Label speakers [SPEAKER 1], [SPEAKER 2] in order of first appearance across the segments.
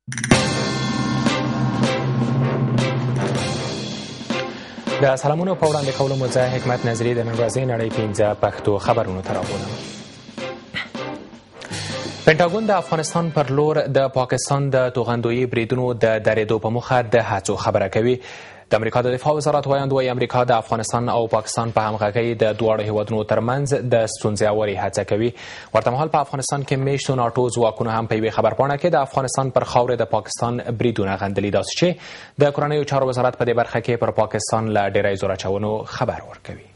[SPEAKER 1] د سلامونو په وړاندې کولو مو زه حکمت نظري د نن ورځې نړۍ 15 پښتو خبرونو ته راوړم. پنټاګون د افغانستان پر لور د پاکستان د توغندویي بریدونو د درېدو په موخه د هڅو خبره کوي. د امریکا د دفاع وزارت وایي امریکا د افغانستان او پاکستان په همغږۍ د دواړو هیوادونو ترمنځ د ستونزې اوري هڅه کوي. ورته مهال په افغانستان کې میشتو ناټو ځواکونو هم په یوې خبرپاڼه کې د افغانستان پر خاورې د پاکستان بریدونه غندلي، داسې چې د کورنیو چارو وزارت په دې برخه کې پر پاکستان له ډیری زور اچونو خبر ورکوي.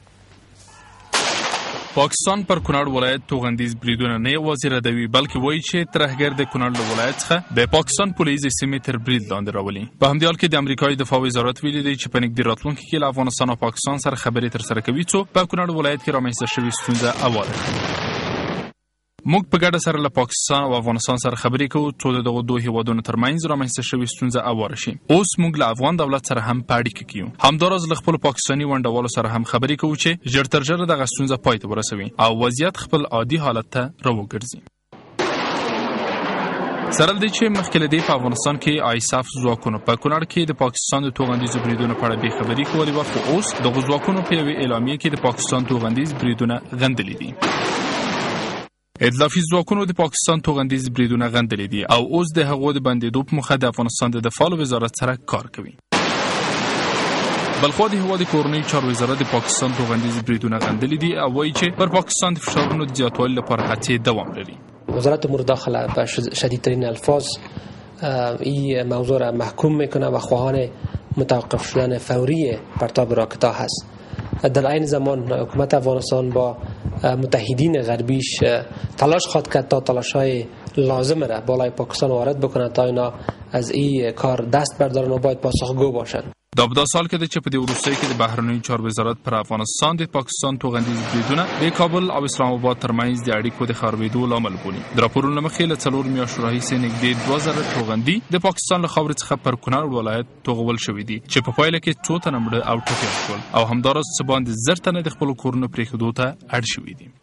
[SPEAKER 2] پاکستان پر کونړ ولایت توغندیز بریدونه نه یوازې ردوي بلکې وایي چې ترهګر د کونړ له ولایت څخه د پاکستان پولیس سیمې تر برید لاندې راولي. په همدې حال کې د امریکایي دفاع وزارت ویلي دی چې په نږدې راتلونکي کې له افغانستان او پاکستان سره خبرې ترسره کوي څو په کونړ ولایت کې رامنځته شوې ستونزه هواره کړي. موږ په ګډه سره له پاکستان او افغانستان سره خبرې کوو څو د دغو دوه هیوادونو ترمنځ رامنځته شوې ستونزه هواره شي. اوس موږ له افغان دولت سره هم په اړیکه کې یو. همداراز له خپلو پاکستاني ونډوالو سره هم خبرې کوو چې ژر تر ژره دغه ستونزه پای ته ورسوي او وضعیت خپل عادي حالت ته راوګرځي. سره دې چې مخکې له دې په افغانستان کې آیساف ځواکونو په کونړ کې د پاکستان د توغندیزو بریدونو په اړه بې خبري کولې وه، خو اوس دغو ځواکونو په یوې اعلامیې کې د پاکستان توغندیز بریدونه غندلي دي. ائتلافي ځواکونو د پاکستان توغندیز بریدونه غندلي دي او اوس د هغو د بندېدو په موخه د افغانستان د دفاع وزارت سره کار کوي. بلخوا د هیواد کورنیو چارو وزارت د پاکستان توغندیز بریدونه غندلي دي او وایي چې پر پاکستان د فشارونو د زیاتوالي لپاره هڅې دوام لري.
[SPEAKER 3] وزارت امور داخله به شدیدترین الفاظ این موضوع را محکوم میکنه و خواهان متوقف شدن فوری پرتاب راکت‌ها هست. در این زمان حکومت افغانستان با متحدین غربیش تلاش خواهد کرد تا تلاش‌های لازم را بالای پاکستان وارد بکنه تا اینا از این کار دست بردارن و باید پاسخگو باشن.
[SPEAKER 2] دا په داسې حال کې ده چې په دې وروستیو کې د بهرنیو چارو وزارت پر افغانستان د پاکستان توغندیز بریدونه د کابل او اسلام آباد ترمنځ د اړیکو د خرابېدو لامل بولي. د راپورونو له مخې له 4 میاشتو راهیسې نږدې 2000 توغندي د پاکستان له خاورې څخه پر کونړ ولایت توغول شوي دي چې په پایله کې څو تنه مړه او ټپیان شول او همداراز څه باندې 1000 تنه د خپلو کورونو پرېښودو ته اړ شوي دي.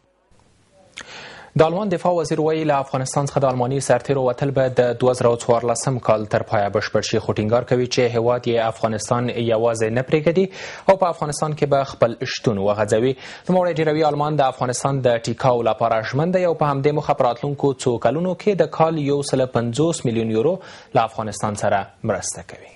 [SPEAKER 1] د آلمان دفاع وزیر وایي له افغانستان څخه د آلماني سرتیرو وتل به د 2014 کال تر پایه بشپړ شي، خو ټینګار کوي چې هیواد یې افغانستان یوازې نه پرېږدي او په افغانستان کې به خپل شتون وغځوي. نوموړی ډیروي آلمان د افغانستان د ټیکاو لپاره ژمن دی او په همدې موخه په راتلونکو څو کلونو کې د کال 150 میلیون یورو له افغانستان سره مرسته کوي.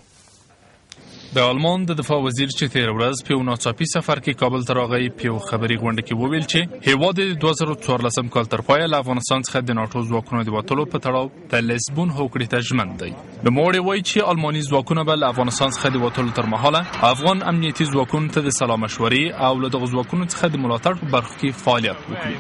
[SPEAKER 2] د آلمان د دفاع وزیر چې تېره ورځ په یو ناڅاپي سفر کې کابل ته راغی په یو خبري غونډه کې وویل چې هیواد د 2014 کال تر پایه له افغانستان څخه د ناټو ځواکونو د وتلو په تړاو د لیسبون هوکړې ته ژمن دی. نوموړی وایي چې آلماني ځواکونه به له افغانستان څخه د وتلو تر مهاله افغان امنیتي ځواکونو ته د سلا مشورې او له دغو ځواکونو څخه د ملاتړ په برخو کې فعالیت وکړي.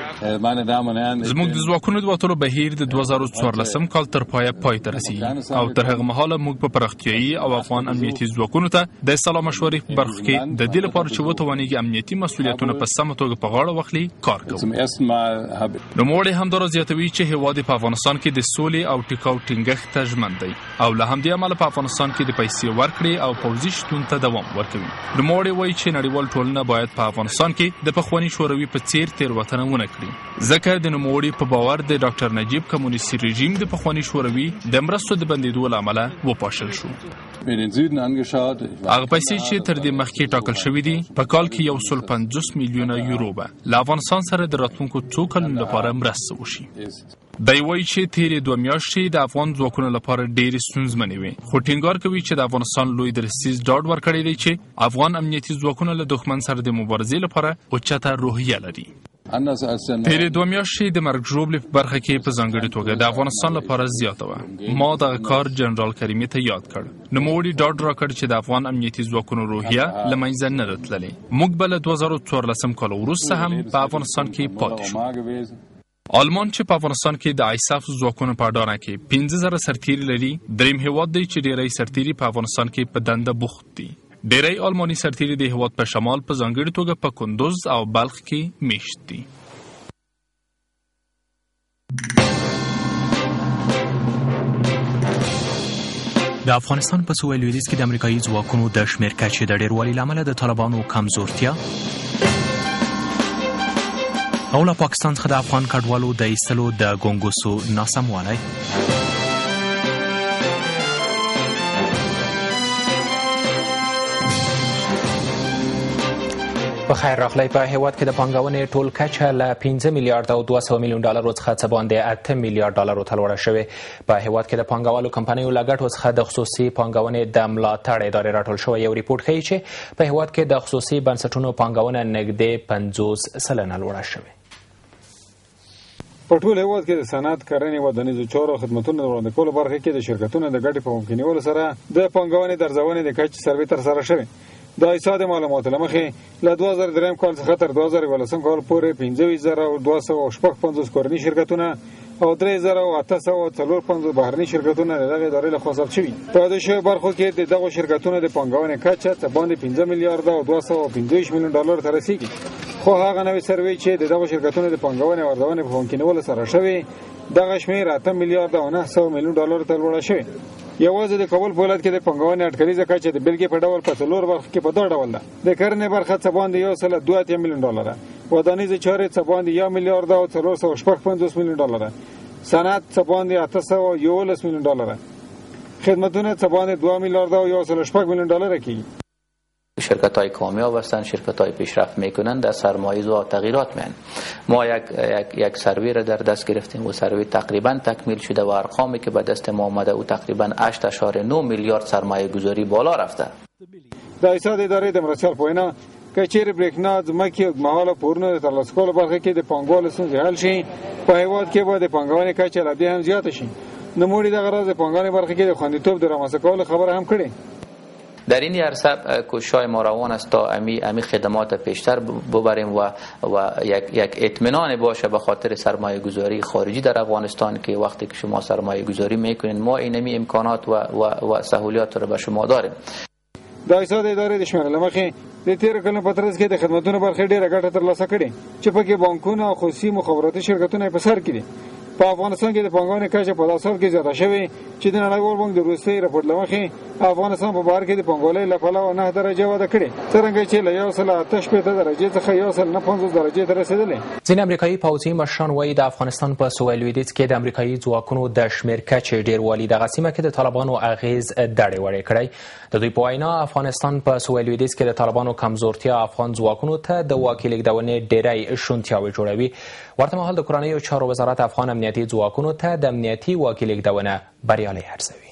[SPEAKER 2] زموږ د ځواکونو د وتلو بهیر د 2014 کال تر پایه پای ته رسیږي او تر هغه مهاله موږ په پراختیایي او افغان امنیتي ځواکونو ته د سلا مشورې په برخو کې د دې لپاره چې وتوانیږي امنیتي مسؤلیتونه په سمه توګه په غاړه واخلي کار کوو. نوموړی همداراز زیاتوي چې هیواد په افغانستان کې د سولې او ټیکاو ټینګښت ته ژمن دی او له همدې امله په افغانستان کې د پیسې ورکړې او پوځي شتون ته دوام ورکوي. نوموړی وایي چې نړیوال ټولنه باید په افغانستان کې د پخواني شوروي په څیر تېروتنه ونه کړي، ځکه د نوموړي په باور د ډاکټر نجیب کمونیستي رژیم د پخواني شوروي د مرستو د بندېدو له امله وپاشل شو. هغه پیسې چې تر دې مخکې ټاکل شوې دي په کال کې 150 میلیونه یورو به له افغانستان سره د راتلونکو څو کلونو لپاره مرسته وشي. دی وایي چې تېرې 2 میاشتې د افغان ځواکونو لپاره ډېرې ستونزمنې وې، خو ټینګار کوي چې د افغانستان لوی درستیز ډاډ ورکړی دی چې افغان امنیتي ځواکونه له دښمن سره د مبارزې لپاره اوچته روحیه لري. تېرې 2 میاشتې د مرګ ژوبلې په برخه کې په ځانګړې توګه د افغانستان لپاره زیاته وه. ما دغه کار جنرال کریمي ته یاد کړ. نوموړي ډاډ راکړ چې د افغان امنیتي ځواکونو روحیه له منځه نه ده تللې. موږ به له 2014 کال وروسته هم په افغانستان کې پاتې شو. آلمان چې په افغانستان کې د آیساف ځواکونو په اډانه کې 15000 سرتیري لري، دریم هیواد دی چې ډیری سرتیري په افغانستان کې په دنده بوخت دي. ډیری آلماني سرتیري د هیواد په شمال په ځانګړې توګه په کندوز او بلخ کې میشت دي.
[SPEAKER 1] د افغانستان په سویل لویدیځ کې د امریکایي ځواکونو د شمېر کچې د ډېروالي له امله د طالبانو کمزورتیا او له پاکستان څخه د افغان کډوالو د ایستلو د ګونګوسو ناسموالی بخیر راغلی. په هیواد کې د پانګونې ټول کچه له 15 میلیارډ او 200 میلیون ډالرو څخه څه باندې 8 میلیارډ ډالرو ته لوړه شوې. په هیواد کې د پانګوالو کمپنیو له ګټو څخه د خصوصي پانګونې د ملاتړ ادارې راټول شوی یو ریپورټ ښیي چې په هیواد کې د خصوصي بنسټونو پانګونه نږدې 50% لوړه شوې.
[SPEAKER 4] په ټول هیواد کې د صنعت، کرنې، ودانیزو چارو خدماتونو د وړاندې کولو برخه کې د شرکتونو د ګټې په ممکن نیولو سره د پانګونې د ارزونې د کچې سروې ترسره شوې. د ایساد معلوماتو له مخې له 2003 کال څخه تر 2018 کال پورې 15250 کورني شرکتونه او 3854 بهرني شرکتونه د دغه ادارې لخوا ثبت شوي. په دې شویو برخو کې د دغو شرکتونو د پانګونې کچه څه باندې 15 میلیارډ او 225 میلیون ډالر ته رسیږي. خو هغه نوې سروې چې د دغو شرکتونو د پانګونې او ارزونې په ممکنولو سره شوې، دغه شمېر 8 میلیارډ او 900 میلیون ډالر ته لوړه شوې. یوازې د کابل په ولایت کې د پانګونې اټکلیزه کچه د بېلګې په ډول په څلور برخو کې په دا ډول ده: د کرنې برخه څه باندې 1.2 میلیون ډالره، ودانیزې چارې څه باندې 1 میلیارډ او 455 میلیون ډالره، صنعت څه باندې 811 میلیون ډالره، خدمتونه څه باندې 2 میلیارډ او 1.8 میلیون ډالره کیږي.
[SPEAKER 5] شرکت‌های کامیاب هستند، شرکت‌های پیشرفت میکنند، در سرمایه‌گذاری و تغییرات میان. ما یک سروی را در دست گرفتیم و سروی تقریبا تکمیل شده و ارقامی که به دست ما آمده او تقریبا 8.9 میلیارد سرمایه گذاری بالا رفته.
[SPEAKER 4] د ایساد ادارې د مرچل پوینا که چیرې برېښنا، ځمکې او مهاله پورونه د ترلاسه کولو برخه کې د پانګوالو ستونزې حل شي، په هیواد کې به د پانګونې کچه لا هم زیاته شي. نوموړي دغه راز د پانګونې برخه کې د خوندیتوب د رامنځته کولو خبره هم کړې.
[SPEAKER 5] در این عرصه کوشش‌های ما روان است تا امی خدمات پیشتر ببریم و یک اطمینان باشه به خاطر سرمایه گذاری خارجی در افغانستان که وقتی که شما سرمایه گذاری میکنین ما اینمی امکانات و سهولیات رو به شما داریم.
[SPEAKER 4] د ایساد ادارې د شمېرې له مخې د تېرو کلونو په ترڅ کې د خدمتونو برخې ډېره ګټه ترلاسه کړې چې پکې بانکونه او خصوصي مخابراتي شرکتونه په سر کې دي. په افغانستان کې د پانګونې کچه په داسې حال کې زیاته شوې چې د نړیوال بانک د وروستي راپور له مخې افغانستان په بهر کې د پانګوالۍ له پلوه 9 درجه وده کړې، څرنګه چې له 1.8 درجې څخه 1.50 درجې ته رسېدلې.
[SPEAKER 1] ځینې امریکایي پوځي مشران وایي د افغانستان په سویل لویدیځ کې د امریکایي ځواکونو د شمېر کچې ډېروالي دغه سیمه کې د طالبانو اغېز دړې وړې کړی. د دوی په وینا افغانستان په سویل لویدیځ کې د طالبانو کمزورتیا افغان ځواکونو ته د واک لېږدونې ډېری شونتیاوې جوړوي. ورته مهال د کورنیو چارو وزارت افغان امنیتي ځواکونو ته د امنیتي واک لېږدونه بریالۍ ارزوي.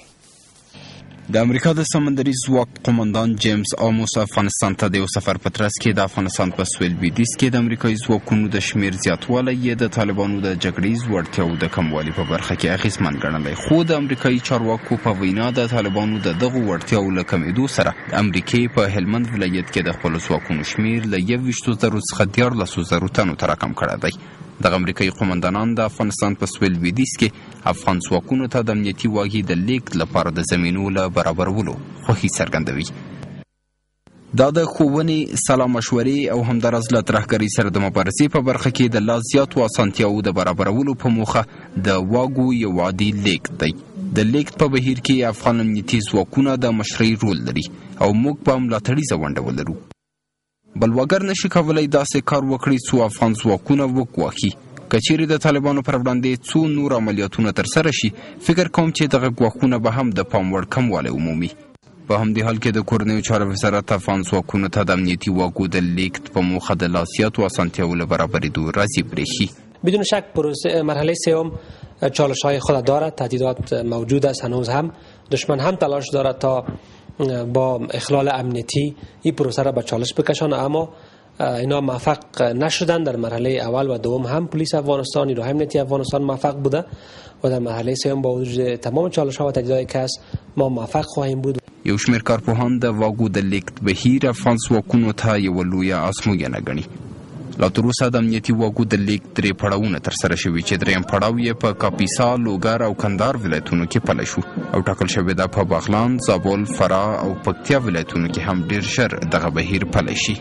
[SPEAKER 6] د امریکا د سمندري ځواک قومندان جیمز آموس افغانستان ته د یو سفر په ترڅ کې د افغانستان په سویل لویدیځ کې د امریکایي ځواکونو د شمېر زیاتوالی یې د طالبانو د جګړیز وړتیاو د کموالي په برخه کې اغېزمن ګڼلی، خو د امریکایي چارواکو په وینا د طالبانو د دغو وړتیاو له کمېدو سره د امریکې په هلمند ولایت کې د خپلو ځواکونو شمېر له 21,000 څخه 14,000 تنو ته راکم کړی دی. دغه امریکایي قومندانان د افغانستان په سویل لویدیځ کې افغان ځواکونو ته د امنیتي واګې د لیږد لپاره د زمینو له برابرولو خوښي څرګندوي. دا د ښوونې، سلا مشورې او همداراز له ترهګرۍ سره د مبارزې په برخه کې د لا زیاتو اسانتیاوو د برابرولو په موخه د واګو یو عادي لیږد دی. د لیږد په بهیر کې افغان امنیتي ځواکونه د مشرۍ رول لري او موږ به ملاتړیزه ونډه ولرو. بلواګر نشي کولای داسې کار وکړي څو افغان ځواکونه وګواښي. که چیرې د طالبانو پر وړاندې څو نور عملیاتونه ترسره شي، فکر کوم چې دغه ګواښونه به هم د پام وړ کموالی ومومي. په همدې حال کې د کورنیو چارو وزارت افغان ځواکونو ته د امنیتي واګو د لیږد په موخه د لا زیاتو اسانتیاوو له برابرېدو راضي برېښي.
[SPEAKER 3] بدون شک مرحله سوم چالش‌های خود دارد، تهدیدات موجود است، هنوز هم دشمن هم تلاش دارد تا با اخلال امنیتی این پروسه را به چالش بکشانه، اما اینا موفق نشدن. در مرحله اول و دوم هم پلیس افغانستان، نیروهای امنیتی افغانستان موفق بوده و در مرحله سوم با وجود تمام چالش‌ها و تهدیداتی که هست ما موفق خواهیم بود.
[SPEAKER 6] یو شمېر کارپوهان د واګو د لیږد بهیر افغان ځواکونو ته یوه لویه ازموینه ګڼي. لا تر اوسه د امنیتي واګو د لیږد 3 پړاوونه ترسره شوي چې 3م پړاو یې په کاپیسا، لوګر او کندهار ولایتونو کې پلی شو او ټاکل شوې ده په بغلان، زابل، فراه او پکتیا ولایتونو کې هم ډېر ژر دغه بهیر پلی شي.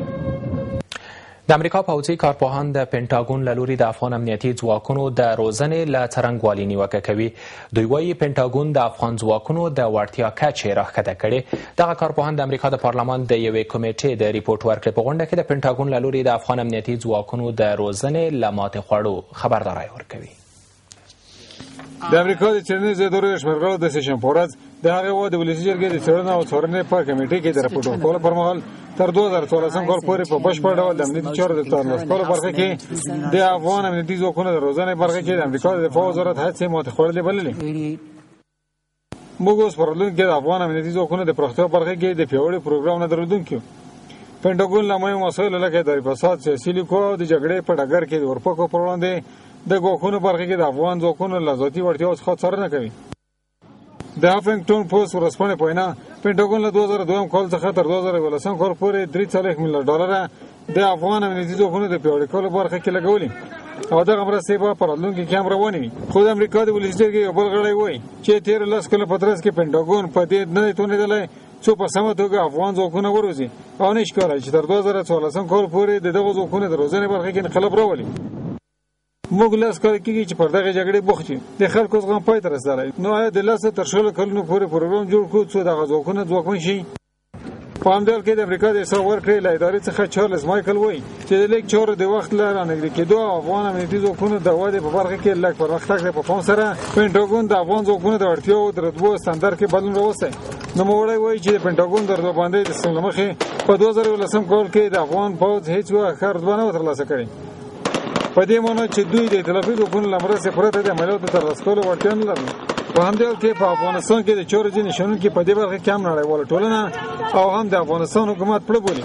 [SPEAKER 1] د امریکا پوځي کارپوهان د پینټاګون له لوري د افغان امنیتي ځواکونو د روزنې له څرنګوالي نیوکه کوي. دوی وایي پینټاګون د افغان ځواکونو د وړتیا کچې راښکته کړې. دغه کارپوهان د امریکا د پارلمان د یوې کمیټې د ریپورټ ورکړې په غونډه کې د پینټاګون له لوري د افغان امنیتي ځواکونو د روزنې له ماتې خوړو خبرداری ورکوي.
[SPEAKER 4] د امریکا د څېړنیز ادارو شمېرغړو د سیشن پورز د هغه وخت د ولسي جرګې د څېړنې او څارنې په کمیټې کې د راپور ورکولو پر مهال تر 2014 کال پورې په بشپړ ډول د امنیتي چارو د ترلاسه کولو برخه کې د افغان امنیتي ځواکونو د روزنې برخه کې د امریکا د دفاع وزارت هڅې ماتې خوړلې بللې. موږ اوس په راتلونکي کې د افغان امنیتي ځواکونو د پراختیا برخه کې د پیاوړي پروګرام نه درلودونکي پینټاګون له مهمو مسایلو لکه اداري فساد، سیاسي لیکو او د جګړې په ډګر کې د ورپکو پر وړاندې د ګواښونو برخه کې د افغان ځواکونو له ذاتي وړتیاو څخه څارنه کوي. د هافنګټون پوسټ ورځپاڼې په وینا پینټاګون له 2002 کال څخه تر 2013 کال پورې $3 میلیون د افغان امنیتي ځواکونو د پیاوړي کولو برخه کې لګولي او دغه مرستې به په راتلونکي کې هم روانې وي. خو د امریکا د ولسي جرګې یو بل غړی وایي چې تېر 10 کاله په ترڅ کې پینټاګون په دې نه دی توانېدلی څو په سمه توګه افغان ځواکونه وروزي او نه ښکاري چې تر 2014 کال پورې د دغو ځواکونو د روزنې برخه کې انقلاب راولي. موږ 10 کال کېږي چې پر دغه جګړې بوخت یو، د خلکو زغم پای ته رسېدلی. نو آیا د 10 تر 16 کلونو پورې پروګرام جوړ کړو څو دغه ځواکونه ځواکمن شي؟ په همدې حال کې د امریکا د حساب ورکړې له ادارې څخه چارلز مایکل وایي چې د لیک چارو د وخت له رانږدې کېدو او افغان امنیتي ځواکونو د ودې په برخه کې لږ پرمختګ دی. په پام سره پینټاګون د افغان ځواکونو د اړتیاوو د رتبو ستندر کې بدلون راوستی. نوموړی وایي چې د پینټاګون د رتبه‌بندۍ د سیستم له مخې په 2013 کال کې د افغان پوځ هېڅ وخت ښه رتبه نه وه ترلاسه کړې. په دې معنی چې دوی د ائتلافي ځواکونو له مرستې پرته د عملیاتو ترلاسه کولو وړتیا نه لرله. په همدې حال کې په افغانستان کې د چارو ځینې شنونکي په دې برخه کې هم نړیواله ټولنه او هم د افغانستان حکومت پړه بولي.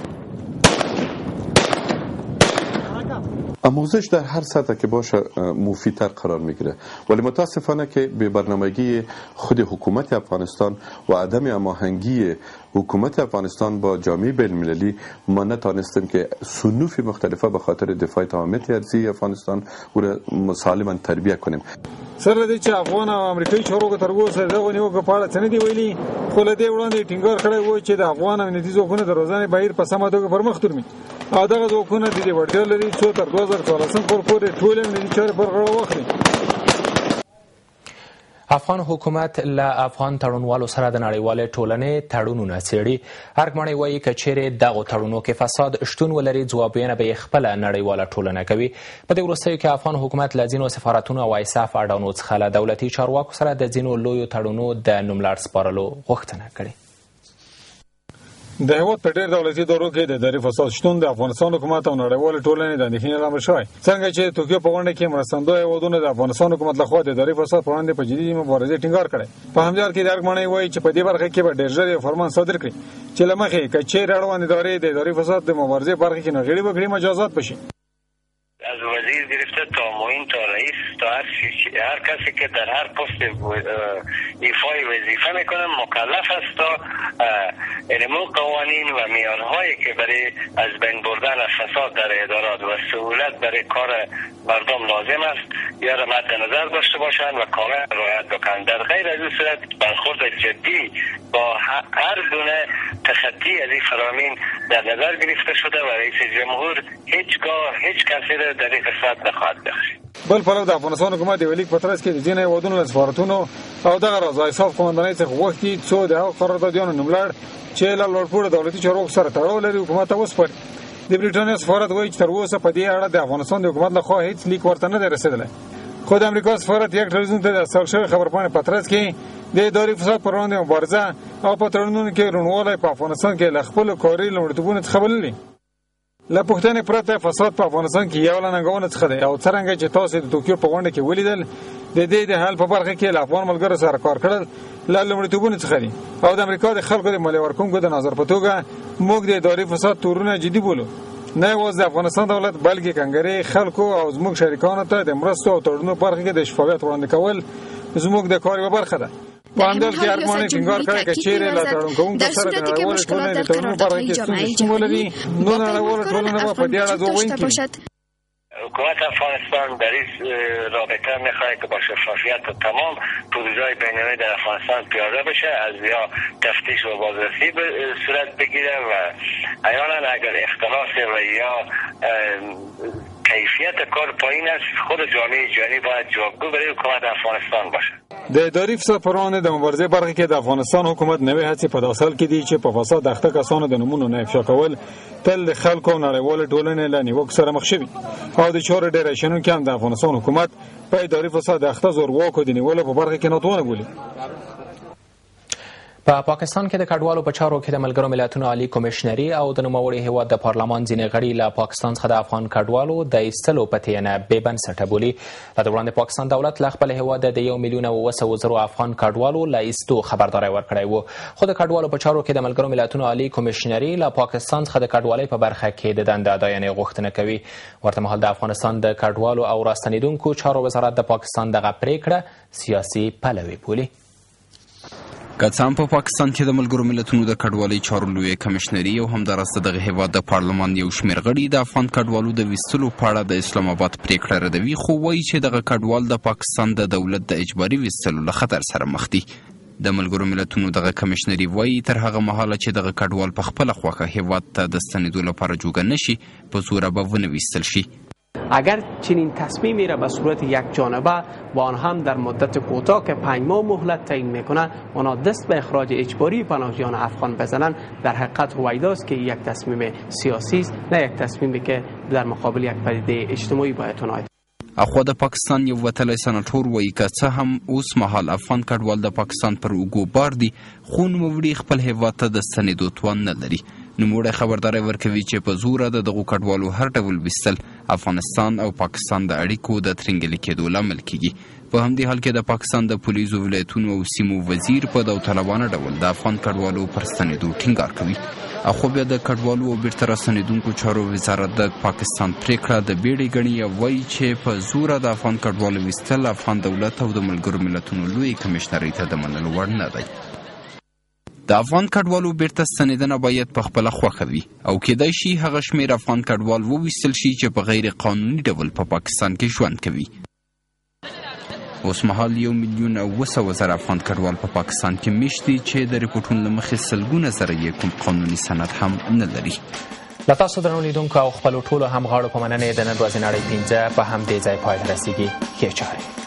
[SPEAKER 7] آموزش در هر سطح که باشه مفیدتر قرار میگیره، ولی متاسفانه که به برنامگی خود حکومت افغانستان و عدم هماهنگی حکومت افغانستان با جامعه بین‌المللی ما نتانستیم که صنوف مختلفه به خاطر دفاع تمامیت ارضی افغانستان او را سالما تربیه کنیم.
[SPEAKER 4] سره دې چې افغان او امریکایي چارواکو تر اوسه دغه نیوکه په اړه څه نه دي ویلي، خو له دې وړاندې ټینګار کړی و چې د افغان امنیتي ځواکونو د روزنې بهیر په سمه توګه پرمخ درومي او دغه ځواکونه د دې وړتیا لري څو تر 2014 کال پورې ټولې امنیتي چارې پر غاړه واخلي.
[SPEAKER 1] افغان حکومت له افغان تړونوالو سره د نړیوالې ټولنې تړونونه څېړي. ارګمڼی وایي که چیرې دغو تړونو کې فساد شتون ولري ځوابونه به یې خپله نړیواله ټولنه کوي. په دې وروستیو کې افغان حکومت له ځینو سفارتونو او ایساف اډانو څخه له دولتي چارواکو سره د ځینو لویو تړونو د نوملړ سپارلو غوښتنه کړې.
[SPEAKER 4] د هېواد په ډېر دولتي ادارو کې د اداري فساد شتون د افغانستان حکومت او نړیوالې ټولنې د اندېښنې لامل شوی. څنګه چې توکیو په غونډه کې مرستندویه هېوادونو د افغانستان حکومت لخوا د اداري فساد په وړاندې په جدي مبارزې ټینګار کړی. په همدې حال کې د ارګمڼۍ وایي چې په دې برخه کې به ډېر ژر یو فرمان صادر کړي چې له مخې که چیرې اړوند ادارې د اداري فساد د مبارزې برخه کې ناغېړي وکړي مجازات بشي.
[SPEAKER 8] از وزیر گرفته تا معین تا رئیس تا هر کسی که در هر پست ایفای وظیفه میکنه مکلف است تا علمو قوانین و معیارهایی که برای از بین بردن فساد در ادارات و سهولت برای کار مردم لازم است یا را مد نظر داشته باشند و کامل رعایت بکنند. در غیر از این صورت برخورد جدی با هر گونه تخطی از این فرامین در نظر گرفته شده و رئیس جمهور هیچگاه هیچ کسی را در این قسمت نخواهد بخشید.
[SPEAKER 4] بل پلو د افغانستان حکومت د ولیک په ترڅ کې د ځینې هېوادونو له سفارتونو او دغه راز ایساف قومندانۍ څخه غوښتي څو د هغو قراردادیانو نوملړ چې له لوړپوړو دولتي چارواکو سره تړاو لري حکومت ته وسپاري. د بریټانیا سفارت وایي چې تر اوسه په دې اړه د افغانستان د حکومت لخوا هیڅ لیک ورته نه دی رسېدلی. خو د امریکا سفارت یک ټلویزیون ته د ارسال شوې خبرپاڼې په ترڅ کې د اداري فساد پر وړاندې مبارزه او په تړونونو کې روڼوالی په افغانستان کې له خپلو کاري لومړیتوبونو څخه بللي. له پوښتنې پرته فساد په افغانستان کې یو له ننګونو څخه دی او څرنګه چې تاسو د توکیو په غونډه کې ولیدل د دې د حل په برخه کې له افغان ملګرو سره کار کړل له لومړیتوبونو څخه دي او د امریکا د خلکو د مالیه ورکوونکو د نظر په توګه موږ د اداري فساد تورونه جدي بولو. نه یوازې د افغانستان دولت بلکې کنګرې خلکو او زموږ شریکانو ته د مرستو او تړونونو په برخه کې د شفافیت وړاندې کول زموږ د کار یوه برخه ده. په همدې حال کې ارګمڼۍ ټینګار کړی که چیرې له تړون کوونکو سره د نړیوالې ټولنې د تړونونو په برخه کې ستونزې شتون ولري نو نړیواله ټولنه به په دې اړه ځواب ویونکې وي.
[SPEAKER 8] حکومت افغانستان در این رابطه میخواهد که با شفافیت و تمام پروژه‌های بین‌المللی در افغانستان پیاده بشه، از یا تفتیش و بازرسی صورت بگیره و احیانا اگر اختلاس و یا کیفیت کار پایین است خود جامعه جهانی باید جوابگو برای حکومت افغانستان باشه.
[SPEAKER 4] د اداري فساد پر وړاندې د مبارزې برخه کې د افغانستان حکومت نوې هڅې په داسې حال کې دي چې په فساد اخته کسانو د نومونو نه افشا کول تل د خلکو او نړیوالې ټولنې له نیوکو سره مخ شوي او د چارو ډېری شنونکي هم د افغانستان حکومت په اداري فساد اخته زورواکو د نیولو په برخه کې ناتوانه بولي.
[SPEAKER 1] په پاکستان کې د کډوالو په چارو کې د ملګرو ملتونو عالی کمشنري او د نوموړي هیواد د پارلمان ځینې غړي له پاکستان څخه د افغان کډوالو د ایستلو په تیانه بې بنسټه بولي. له دې وړاندې پاکستان دولت له خپل هیواد د 1,700,000 افغان کډوالو له ایستو خبرداری ورکړی و، خو د کډوالو په چارو کې د ملګرو ملتونو عالی کمشنري له پاکستان څخه د کډوالۍ په برخه کې د دنده اداینې غوښتنه کوي. ورته مهال د افغانستان د کډوالو او راستنیدونکو چارو وزارت د پاکستان دغه پریکړه سیاسي پلوي بولي.
[SPEAKER 6] که څه هم په پاکستان کې د ملګرو ملتونو د کډوالۍ چارو لوی کمشنري او همدارسته دغه هیواد د پارلمان یو شمېر غړي د افغان کډوالو د ویستلو په اړه د اسلام آباد پریکړه ردوي، خو وایي چې دغه کډوال د پاکستان د دولت د اجباري ویستلو له خطر سره مخ دي. د ملګرو ملتونو دغه کمشنري وایي تر هغه مهاله چې دغه کډوال په خپله خوښه هیواد ته د ستنېدو لپاره جوګه نشي په زوره به ونه ویستل شي.
[SPEAKER 9] اگر چنین تصمیمی را به صورت یک جانبه و آن هم در مدت کوتاه که 5 ماه مهلت تعیین میکنه اونا دست به اخراج اجباری پناهجویان افغان بزنن، در حقیقت هویداست که یک تصمیم سیاسی است، نه یک تصمیمی که در مقابل یک پدیده اجتماعی باید عنایت.
[SPEAKER 6] اخوا د پاکستان یو وتلی سناتور وایي که څه هم اوس مهال افغان کډوال د پاکستان پر اوږو بار دي، خو نوموړي خپل هیواد ته د ستنېدو توان نه لري. نوموړی خبرداری ورکوي چې په زوره د دغو کډوالو هر ډول ویستل افغانستان او پاکستان د اړیکو د ترنګلي کېدو لامل کیږي. په همدې حال کې د پاکستان د پولیسو ولایتونو او سیمو وزیر په داوطلبانه ډول د افغان کډوالو پر ستنېدو ټینګار کوي. اخو بیا د کډوالو او بیرته راستنېدونکو چارو وزارت د پاکستان پریکړه د بیړې ګڼي او وایي چې په زوره د افغان کډوالو ویستل افغان دولت او د ملګرو ملتونو لوی کمشنرۍ ته د منلو وړ نه دی. د افغان کډوالو بیرته ستنېدنه باید په خپله خوښه وي او کېدای شي هغه شمېر افغان کډوال وویستل شي چې په غیر قانوني ډول په پاکستان کې ژوند کوي. اوس مهال 1,700,000 افغان کډوال په پاکستان کې میشت دي چې د ریپورټونو له مخې سلګونه زره یې کوم قانوني سند هم نه لري.
[SPEAKER 1] له تاسو درنو لیدونکو او خپلو ټولو همغاړو په مننې د نن ورځې نړۍ 15 په همدې ځای پای ته رسیږي. ښې چارې.